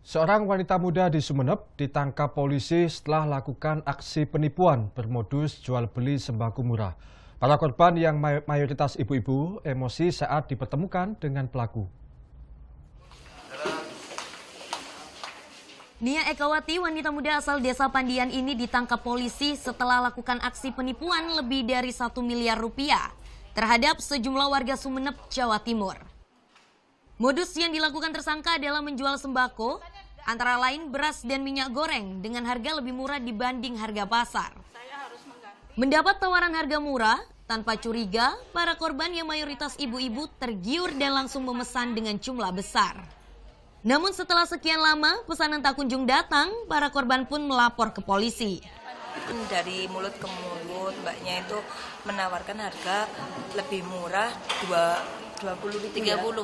Seorang wanita muda di Sumeneb ditangkap polisi setelah lakukan aksi penipuan bermodus jual beli sembako murah. Para korban yang mayoritas ibu-ibu emosi saat dipertemukan dengan pelaku. Nia Ekawati, wanita muda asal desa Pandian ini ditangkap polisi setelah lakukan aksi penipuan lebih dari 1 miliar rupiah terhadap sejumlah warga Sumeneb, Jawa Timur. Modus yang dilakukan tersangka adalah menjual sembako, antara lain beras dan minyak goreng dengan harga lebih murah dibanding harga pasar. Mendapat tawaran harga murah, tanpa curiga, para korban yang mayoritas ibu-ibu tergiur dan langsung memesan dengan jumlah besar. Namun setelah sekian lama pesanan tak kunjung datang, para korban pun melapor ke polisi. Dari mulut ke mulut, mbaknya itu menawarkan harga lebih murah 30.000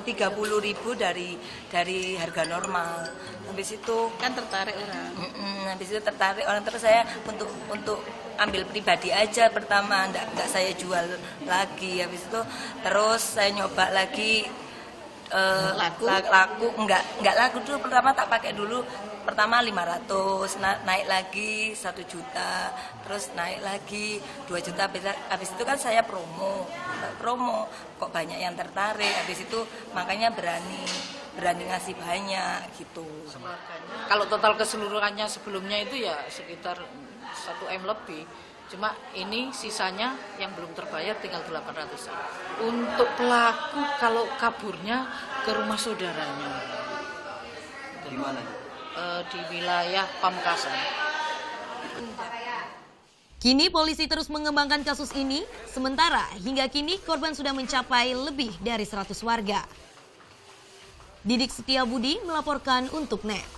dari harga normal. Habis itu kan tertarik orang. Habis itu tertarik orang, terus saya untuk ambil pribadi aja pertama, enggak saya jual lagi. Habis itu terus saya nyoba lagi laku enggak laku dulu, pertama tak pakai dulu. Pertama 500, naik lagi 1 juta, terus naik lagi 2 juta. Habis itu kan saya promo, kok banyak yang tertarik. Habis itu makanya berani ngasih banyak gitu. Kalau total keseluruhannya sebelumnya itu ya sekitar 1 M lebih. Cuma ini sisanya yang belum terbayar tinggal 800. Untuk pelaku kalau kaburnya ke rumah saudaranya. Di mana? Di wilayah Pamekasan. Kini polisi terus mengembangkan kasus ini, sementara hingga kini korban sudah mencapai lebih dari 100 warga. Didik Setiabudi melaporkan untuk NET.